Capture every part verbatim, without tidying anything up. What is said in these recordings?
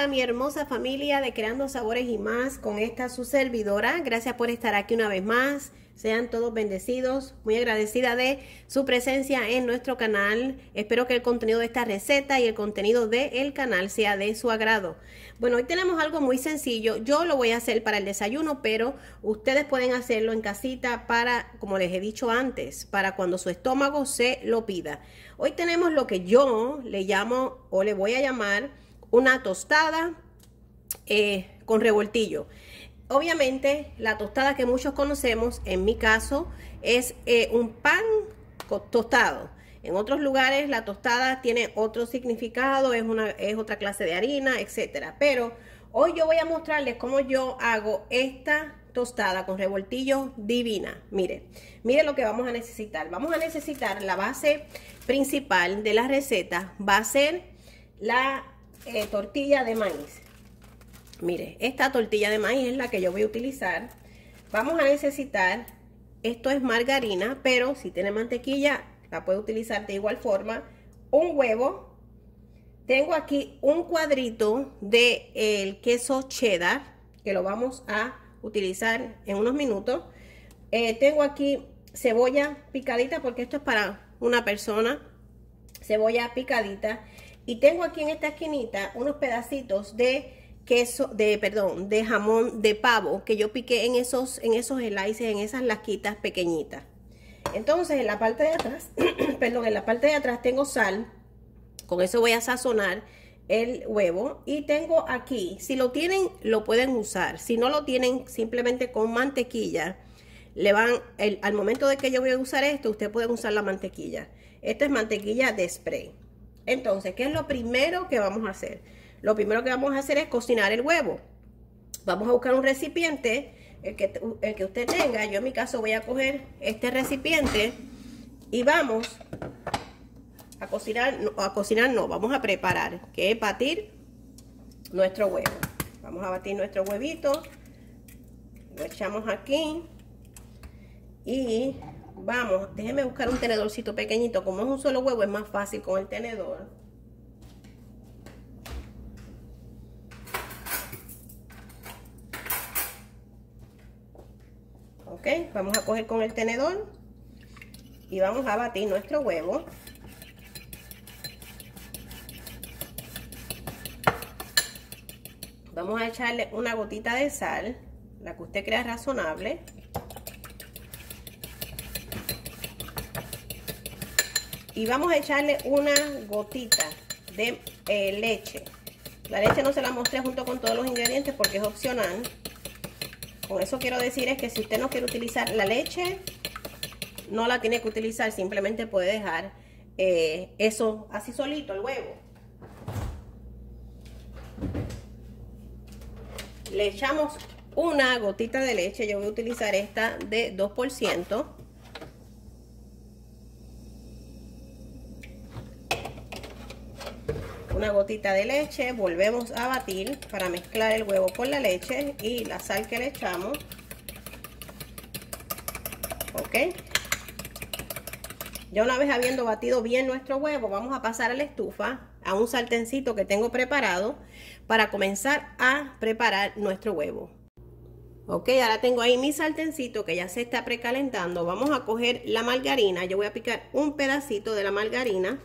mi hermosa familia de Creando Sabores y Más, con esta su servidora. Gracias por estar aquí una vez más. Sean todos bendecidos. Muy agradecida de su presencia en nuestro canal. Espero que el contenido de esta receta y el contenido del canal sea de su agrado. Bueno, hoy tenemos algo muy sencillo. Yo lo voy a hacer para el desayuno, pero ustedes pueden hacerlo en casita para, como les he dicho antes, para cuando su estómago se lo pida. Hoy tenemos lo que yo le llamo o le voy a llamar una tostada eh, con revoltillo. Obviamente la tostada que muchos conocemos, en mi caso, es eh, un pan tostado. En otros lugares la tostada tiene otro significado, es, una, es otra clase de harina, etcétera. Pero hoy yo voy a mostrarles cómo yo hago esta tostada con revoltillo divina. Mire, mire lo que vamos a necesitar. Vamos a necesitar la base principal de la receta. Va a ser la eh, tortilla de maíz. Mire, esta tortilla de maíz es la que yo voy a utilizar. Vamos a necesitar, esto es margarina, pero si tiene mantequilla la puede utilizar de igual forma. Un huevo. Tengo aquí un cuadrito de el queso cheddar, que lo vamos a utilizar en unos minutos. Eh, tengo aquí cebolla picadita, porque esto es para una persona. Cebolla picadita. Y tengo aquí en esta esquinita unos pedacitos de queso, de perdón, de jamón de pavo que yo piqué en esos, en esos slices, en esas lasquitas pequeñitas. Entonces en la parte de atrás, perdón, en la parte de atrás tengo sal. Con eso voy a sazonar el huevo. Y tengo aquí, si lo tienen, lo pueden usar. Si no lo tienen, simplemente con mantequilla. Le van, el, al momento de que yo voy a usar esto, ustedes pueden usar la mantequilla. Esta es mantequilla de spray. Entonces, ¿qué es lo primero que vamos a hacer? Lo primero que vamos a hacer es cocinar el huevo. Vamos a buscar un recipiente, el que, el que usted tenga. Yo en mi caso voy a coger este recipiente y vamos a cocinar, no, a cocinar no, vamos a preparar, que es batir nuestro huevo. Vamos a batir nuestro huevito, lo echamos aquí y vamos, déjenme buscar un tenedorcito pequeñito. Como es un solo huevo es más fácil con el tenedor. Ok, vamos a coger con el tenedor y vamos a batir nuestro huevo. Vamos a echarle una gotita de sal, la que usted crea razonable. Y vamos a echarle una gotita de eh, leche. La leche no se la mostré junto con todos los ingredientes porque es opcional. Con eso quiero decir es que si usted no quiere utilizar la leche, no la tiene que utilizar. Simplemente puede dejar eh, eso así solito, el huevo. Le echamos una gotita de leche. Yo voy a utilizar esta de dos por ciento. Una gotita de leche, volvemos a batir para mezclar el huevo con la leche y la sal que le echamos. Ok. Ya una vez habiendo batido bien nuestro huevo, vamos a pasar a la estufa, a un sartencito que tengo preparado para comenzar a preparar nuestro huevo. Ok, ahora tengo ahí mi sartencito que ya se está precalentando. Vamos a coger la margarina. Yo voy a picar un pedacito de la margarina.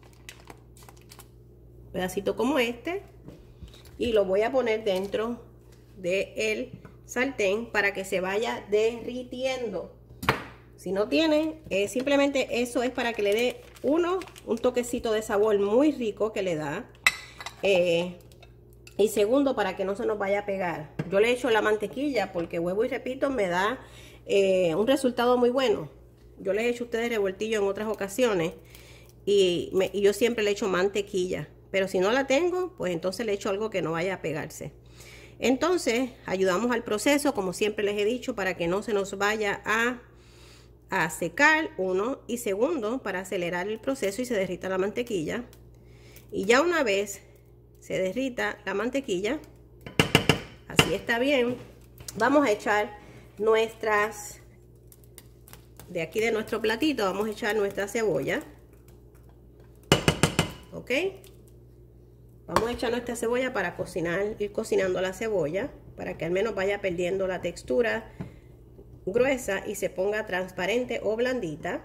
Pedacito como este, y lo voy a poner dentro del sartén para que se vaya derritiendo. Si no tiene, eh, simplemente eso es para que le dé uno un toquecito de sabor muy rico que le da, eh, y segundo, para que no se nos vaya a pegar. Yo le echo la mantequilla porque, vuelvo y repito, me da eh, un resultado muy bueno. Yo les he hecho a ustedes revoltillo en otras ocasiones y, me, y yo siempre le echo mantequilla. Pero si no la tengo, pues entonces le echo algo que no vaya a pegarse. Entonces, ayudamos al proceso, como siempre les he dicho, para que no se nos vaya a, a secar, uno. Y segundo, para acelerar el proceso y se derrita la mantequilla. Y ya una vez se derrita la mantequilla, así está bien, vamos a echar nuestras, de aquí de nuestro platito, vamos a echar nuestra cebolla. Ok. vamos a echar nuestra cebolla para cocinar, ir cocinando la cebolla, para que al menos vaya perdiendo la textura gruesa y se ponga transparente o blandita.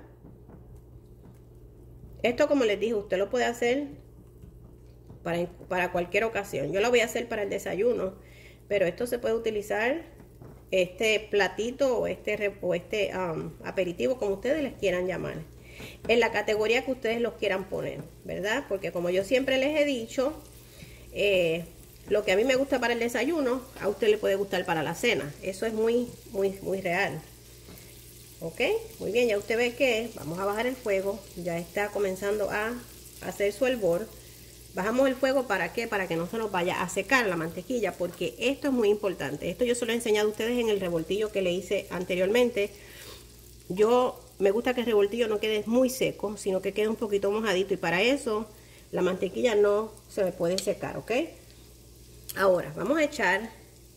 Esto, como les dije, usted lo puede hacer para, para cualquier ocasión. Yo lo voy a hacer para el desayuno, pero esto se puede utilizar, este platito o este, o este um, aperitivo, como ustedes les quieran llamar, en la categoría que ustedes los quieran poner, ¿verdad? Porque como yo siempre les he dicho, eh, lo que a mí me gusta para el desayuno, a usted le puede gustar para la cena. Eso es muy, muy, muy real. Ok, muy bien, ya usted ve que vamos a bajar el fuego, ya está comenzando a hacer su hervor. Bajamos el fuego, ¿para qué? Para que no se nos vaya a secar la mantequilla, porque esto es muy importante. Esto yo se lo he enseñado a ustedes en el revoltillo que le hice anteriormente. Yo me gusta que el revoltillo no quede muy seco, sino que quede un poquito mojadito, y para eso la mantequilla no se me puede secar, ¿ok? Ahora vamos a echar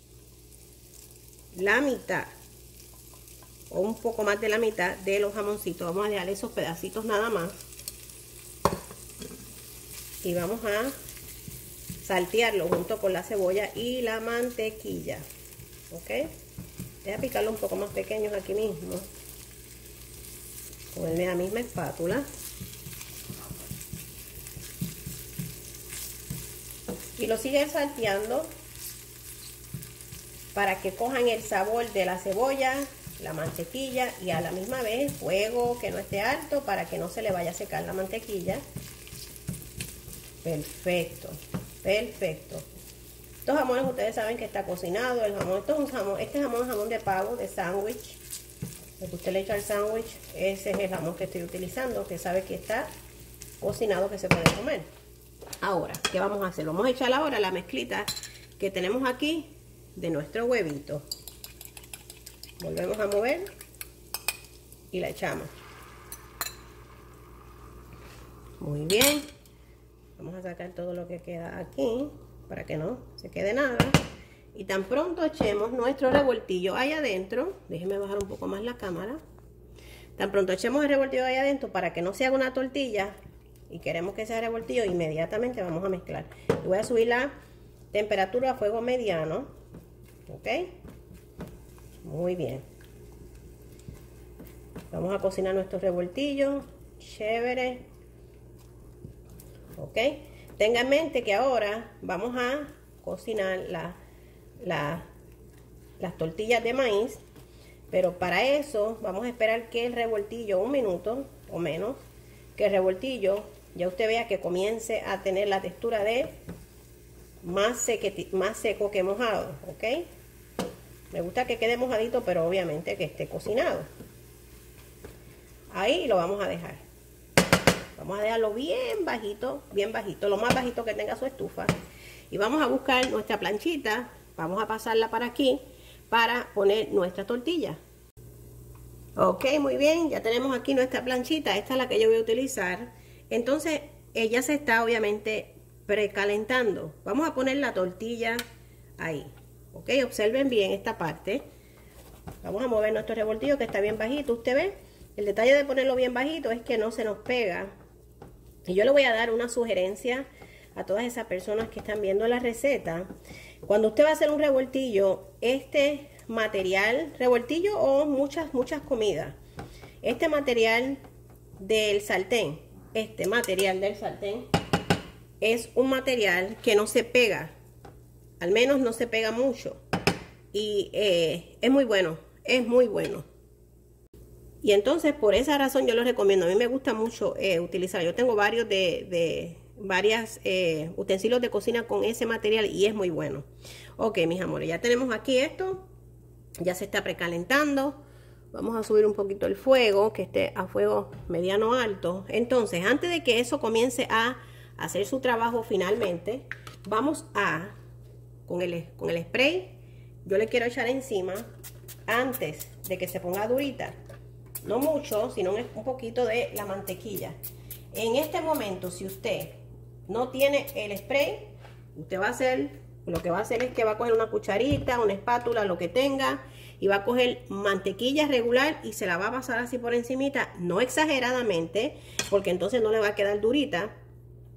la mitad o un poco más de la mitad de los jamoncitos. Vamos a dejar esos pedacitos nada más y vamos a saltearlo junto con la cebolla y la mantequilla, ¿ok? Voy a picarlo un poco más pequeños aquí mismo con la misma espátula, y lo sigue salteando para que cojan el sabor de la cebolla, la mantequilla, y a la misma vez fuego que no esté alto para que no se le vaya a secar la mantequilla. Perfecto, perfecto. Estos jamones ustedes saben que está cocinado. El jamón, esto es un jamón, este jamón es jamón de pavo, de sándwich. Lo que usted le echa al sándwich, ese es el jamón que estoy utilizando, que sabe que está cocinado, que se puede comer. Ahora, ¿qué vamos a hacer? Vamos a echar ahora la mezclita que tenemos aquí de nuestro huevito. Volvemos a mover y la echamos. Muy bien. Vamos a sacar todo lo que queda aquí para que no se quede nada. Y tan pronto echemos nuestro revoltillo ahí adentro, déjenme bajar un poco más la cámara. Tan pronto echemos el revoltillo ahí adentro, para que no se haga una tortilla y queremos que sea revoltillo, inmediatamente vamos a mezclar. Y voy a subir la temperatura a fuego mediano. Ok, muy bien. Vamos a cocinar nuestro revoltillo chévere. Ok, tenga en mente que ahora vamos a cocinar la, la, las tortillas de maíz, pero para eso vamos a esperar que el revoltillo, un minuto o menos, que el revoltillo ya usted vea que comience a tener la textura de más, seque, más seco que mojado. Ok, me gusta que quede mojadito, pero obviamente que esté cocinado. Ahí lo vamos a dejar. Vamos a dejarlo bien bajito, bien bajito, lo más bajito que tenga su estufa. Y vamos a buscar nuestra planchita, vamos a pasarla para aquí para poner nuestra tortilla. Ok, muy bien, ya tenemos aquí nuestra planchita, esta es la que yo voy a utilizar. Entonces, ella se está obviamente precalentando. Vamos a poner la tortilla ahí. Ok, observen bien esta parte. Vamos a mover nuestro revoltillo que está bien bajito, usted ve. El detalle de ponerlo bien bajito es que no se nos pega. Y yo le voy a dar una sugerencia a todas esas personas que están viendo la receta. Cuando usted va a hacer un revoltillo, este material, revoltillo o muchas, muchas comidas, este material del sartén, este material del sartén es un material que no se pega, al menos no se pega mucho, y eh, es muy bueno, es muy bueno. Y entonces por esa razón yo lo recomiendo. A mí me gusta mucho eh, utilizar. Yo tengo varios de, de varias eh, utensilios de cocina con ese material y es muy bueno. Ok, mis amores, ya tenemos aquí esto. Ya se está precalentando. Vamos a subir un poquito el fuego, que esté a fuego mediano alto. Entonces, antes de que eso comience a hacer su trabajo finalmente, vamos a, con el, con el spray, yo le quiero echar encima, antes de que se ponga durita, no mucho, sino un poquito de la mantequilla. En este momento, si usted no tiene el spray, usted va a hacer, lo que va a hacer es que va a coger una cucharita, una espátula, lo que tenga, y va a coger mantequilla regular y se la va a pasar así por encimita, no exageradamente, porque entonces no le va a quedar durita.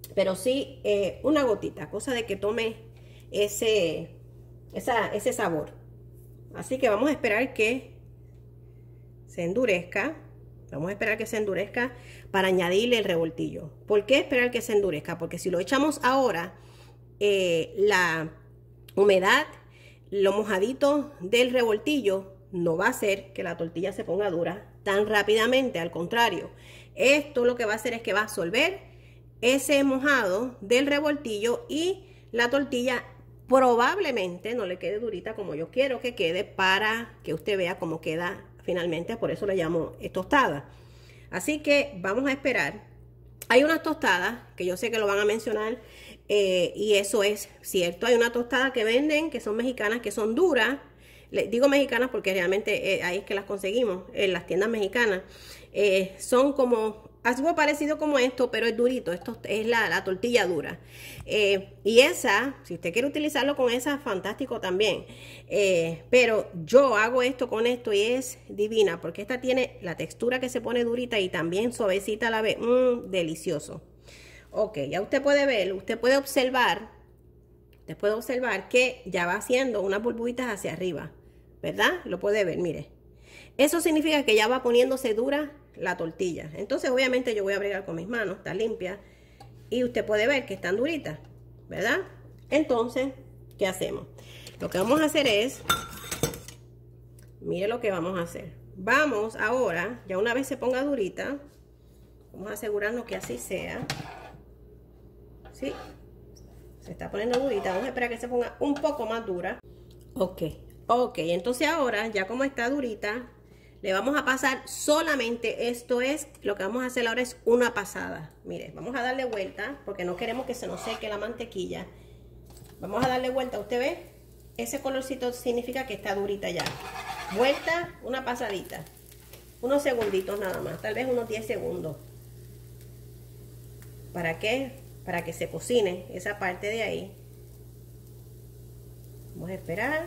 pero sí eh, una gotita, cosa de que tome ese, esa, ese sabor. Así que vamos a esperar que se endurezca. Vamos a esperar que se endurezca para añadirle el revoltillo. ¿Por qué esperar que se endurezca? Porque si lo echamos ahora, eh, la humedad, lo mojadito del revoltillo no va a hacer que la tortilla se ponga dura tan rápidamente. Al contrario, esto lo que va a hacer es que va a absorber ese mojado del revoltillo y la tortilla probablemente no le quede durita como yo quiero que quede, para que usted vea cómo queda finalmente. Por eso le llamo tostada. Así que vamos a esperar. Hay unas tostadas que yo sé que lo van a mencionar, eh, y eso es cierto. Hay una tostada que venden que son mexicanas, que son duras. Les digo mexicanas porque realmente eh, ahí es que las conseguimos en las tiendas mexicanas. Eh, son como algo parecido como esto, pero es durito. Esto es la, la tortilla dura. Eh, y esa, si usted quiere utilizarlo con esa, fantástico también. Eh, pero yo hago esto con esto y es divina, porque esta tiene la textura que se pone durita y también suavecita a la vez. Mmm, delicioso. Ok, ya usted puede ver, usted puede observar, usted puede observar que ya va haciendo unas burbujitas hacia arriba, ¿verdad? Lo puede ver, mire. Eso significa que ya va poniéndose dura la tortilla. Entonces obviamente yo voy a bregar con mis manos, está limpia, y usted puede ver que están duritas, ¿verdad? Entonces, ¿qué hacemos? Lo que vamos a hacer es, mire lo que vamos a hacer. Vamos ahora, ya una vez se ponga durita, vamos a asegurarnos que así sea. ¿Sí? Se está poniendo durita. Vamos a esperar que se ponga un poco más dura. Ok, ok, entonces ahora ya como está durita, le vamos a pasar solamente, esto es, lo que vamos a hacer ahora es una pasada. Mire, vamos a darle vuelta porque no queremos que se nos seque la mantequilla. Vamos a darle vuelta, ¿usted ve? Ese colorcito significa que está durita ya. Vuelta, una pasadita. Unos segunditos nada más, tal vez unos diez segundos. ¿Para qué? Para que se cocine esa parte de ahí. Vamos a esperar.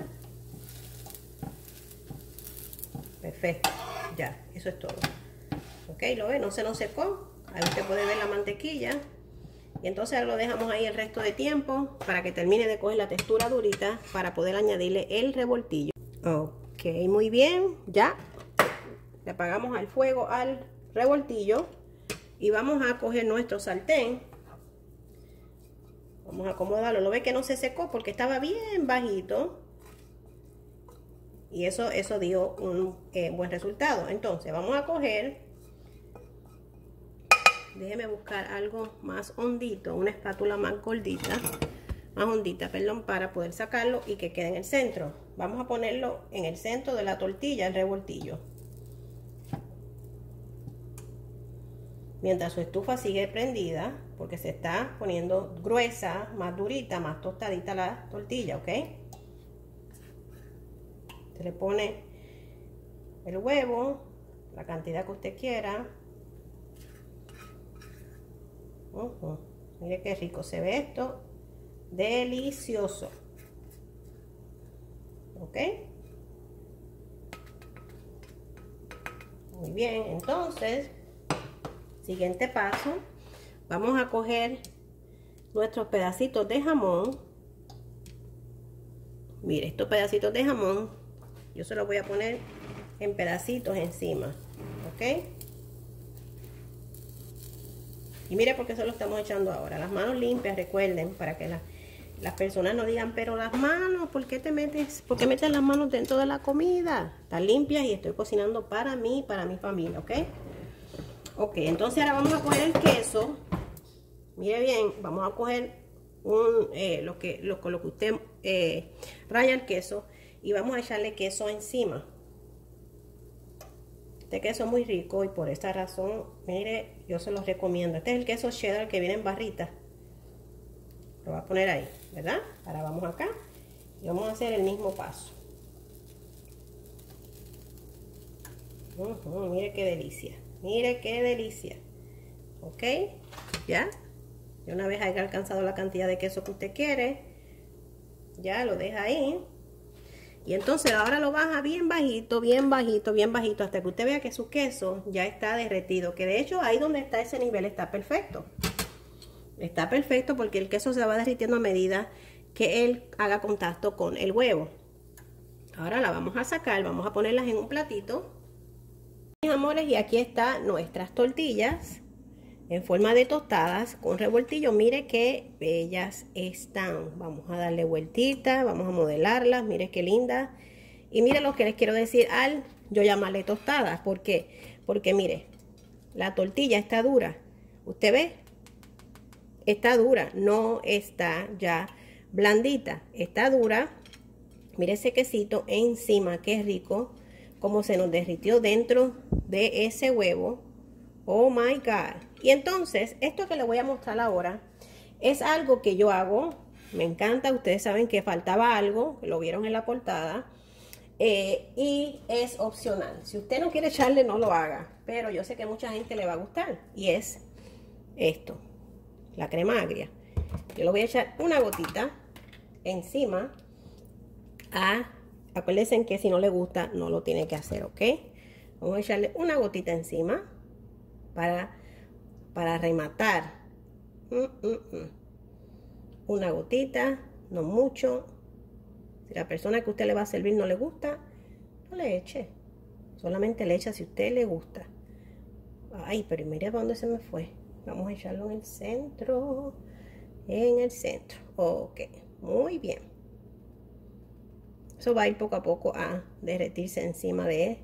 Perfecto, ya, eso es todo. Ok, lo ve, no se nos secó. Ahí usted puede ver la mantequilla. Y entonces lo dejamos ahí el resto de tiempo para que termine de coger la textura durita para poder añadirle el revoltillo. Ok, muy bien, ya. Le apagamos al fuego al revoltillo y vamos a coger nuestro sartén. Vamos a acomodarlo. Lo ve que no se secó porque estaba bien bajito. Y eso, eso dio un eh, buen resultado. Entonces vamos a coger. Déjeme buscar algo más hondito. Una espátula más gordita. Más hondita, perdón, para poder sacarlo y que quede en el centro. Vamos a ponerlo en el centro de la tortilla, el revoltillo. Mientras su estufa sigue prendida, porque se está poniendo gruesa, más durita, más tostadita la tortilla, ¿ok? Se le pone el huevo, la cantidad que usted quiera. Uh-huh. Mire qué rico se ve esto, delicioso, ¿ok? Muy bien, entonces... Siguiente paso, vamos a coger nuestros pedacitos de jamón. Mire, estos pedacitos de jamón, yo se los voy a poner en pedacitos encima, ¿ok? Y mire por qué se lo estamos echando ahora. Las manos limpias, recuerden, para que la, las personas no digan, pero las manos, ¿por qué te metes? ¿Por qué metes las manos dentro de la comida? Están limpias y estoy cocinando para mí, para mi familia, ¿ok? Ok, entonces ahora vamos a coger el queso. Mire bien, vamos a coger un, eh, lo que, lo, con lo que usted eh, raya el queso y vamos a echarle queso encima. Este queso es muy rico y por esta razón, mire, yo se los recomiendo. Este es el queso cheddar que viene en barritas. Lo voy a poner ahí, ¿verdad? Ahora vamos acá y vamos a hacer el mismo paso. Uh-huh, mire qué delicia. Mire qué delicia. Ok, ya. Y una vez haya alcanzado la cantidad de queso que usted quiere, ya lo deja ahí. Y entonces ahora lo baja bien bajito, bien bajito, bien bajito, hasta que usted vea que su queso ya está derretido. Que de hecho ahí donde está ese nivel está perfecto. Está perfecto porque el queso se va derritiendo a medida que él haga contacto con el huevo. Ahora la vamos a sacar, vamos a ponerlas en un platito. Mis amores, y aquí están nuestras tortillas en forma de tostadas con revoltillo. Mire qué bellas están. Vamos a darle vueltita, vamos a modelarlas. Mire qué lindas. Y mire lo que les quiero decir al yo llamarle tostadas. ¿Por qué? Porque mire, la tortilla está dura. ¿Usted ve? Está dura, no está ya blandita. Está dura. Mire ese quesito encima, qué rico. Como se nos derritió dentro de ese huevo. Oh my God. Y entonces, esto que les voy a mostrar ahora es algo que yo hago. Me encanta. Ustedes saben que faltaba algo. Lo vieron en la portada. Eh, y es opcional. Si usted no quiere echarle, no lo haga. Pero yo sé que a mucha gente le va a gustar. Y es esto. La crema agria. Yo le voy a echar una gotita encima. A, acuérdense que si no le gusta, no lo tiene que hacer, ¿ok? Vamos a echarle una gotita encima. Para, para rematar. Mm, mm, mm. Una gotita, no mucho. Si la persona que usted le va a servir no le gusta, no le eche. Solamente le echa si a usted le gusta. Ay, pero mire para dónde se me fue. Vamos a echarlo en el centro. En el centro. Ok, muy bien. Eso va a ir poco a poco a derretirse encima de,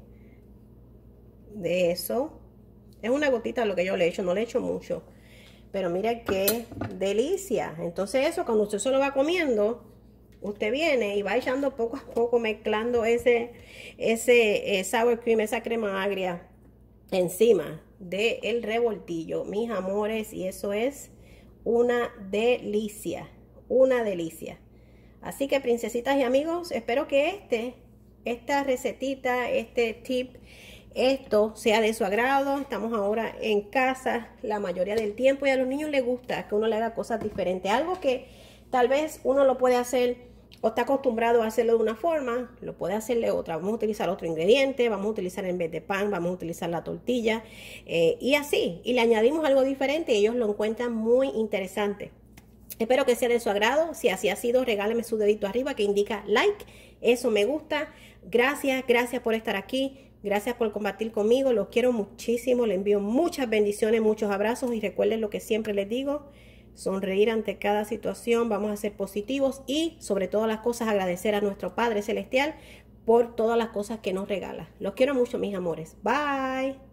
de eso. Es una gotita lo que yo le echo, no le echo mucho. Pero mira qué delicia. Entonces eso, cuando usted se lo va comiendo, usted viene y va echando poco a poco, mezclando ese, ese eh, sour cream, esa crema agria encima del revoltillo, mis amores. Y eso es una delicia, una delicia. Así que, princesitas y amigos, espero que este, esta recetita, este tip, esto sea de su agrado. Estamos ahora en casa la mayoría del tiempo y a los niños les gusta que uno le haga cosas diferentes. Algo que tal vez uno lo puede hacer o está acostumbrado a hacerlo de una forma, lo puede hacer de otra. Vamos a utilizar otro ingrediente, vamos a utilizar en vez de pan, vamos a utilizar la tortilla eh, y así. Y le añadimos algo diferente y ellos lo encuentran muy interesante. Espero que sea de su agrado. Si así ha sido, regáleme su dedito arriba que indica like. Eso me gusta. Gracias, gracias por estar aquí. Gracias por compartir conmigo. Los quiero muchísimo. Les envío muchas bendiciones, muchos abrazos. Y recuerden lo que siempre les digo. Sonreír ante cada situación. Vamos a ser positivos. Y sobre todas las cosas agradecer a nuestro Padre Celestial por todas las cosas que nos regala. Los quiero mucho, mis amores. Bye.